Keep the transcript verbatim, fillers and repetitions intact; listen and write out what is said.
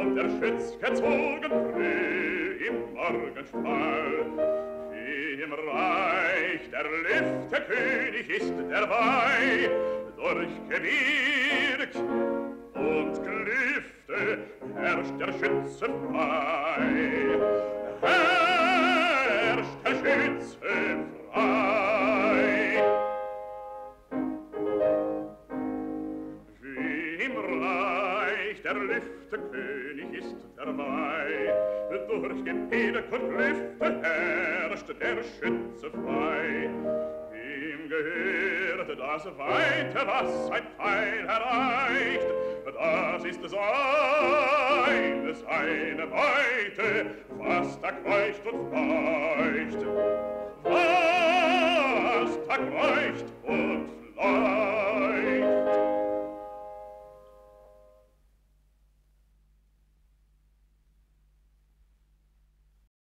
und der Schütz gezogen früh im Morgenstrahl. Wie im Reich der Lüftekönig ist derweil durchgewirkt und Klüfte herrscht der Schütze frei. Herrscht der Schütze frei. Wie im Reich der Lüftekönig ist derweil durchgewirkt und Klüfte herrscht der Schütze frei. Ihm gehört das Weite, was sein Pfeil erreicht, das ist seine, seine Beute, was da kreucht und fleucht.